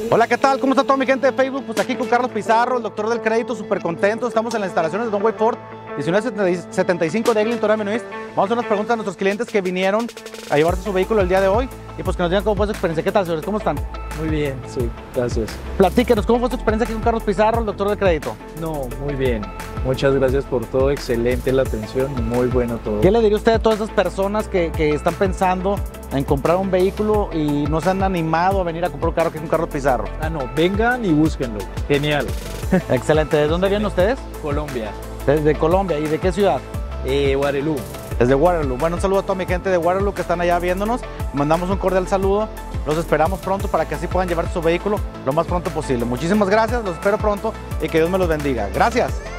Hola, ¿qué tal? ¿Cómo está toda mi gente de Facebook? Pues aquí con Carlos Pizarro, el doctor del crédito, súper contento. Estamos en las instalaciones de Don Way Ford, 1975 de Eglinton Avenue East. Vamos a hacer unas preguntas a nuestros clientes que vinieron a llevarse su vehículo el día de hoy y pues que nos digan cómo fue su experiencia. ¿Qué tal, señores? ¿Cómo están? Muy bien, sí, gracias. Platíquenos, ¿cómo fue su experiencia aquí con Carlos Pizarro, el doctor del crédito? No, muy bien. Muchas gracias por todo, excelente la atención y muy bueno todo. ¿Qué le diría usted a todas esas personas que están pensando en comprar un vehículo y no se han animado a venir a comprar un carro aquí con Carlos Pizarro? Ah, no, vengan y búsquenlo. Genial. Excelente. ¿De dónde vienen ustedes? Colombia. Desde Colombia. ¿Y de qué ciudad? Guarelú. Desde Waterloo. Bueno, un saludo a toda mi gente de Waterloo que están allá viéndonos. Mandamos un cordial saludo. Los esperamos pronto para que así puedan llevar su vehículo lo más pronto posible. Muchísimas gracias, los espero pronto y que Dios me los bendiga. Gracias.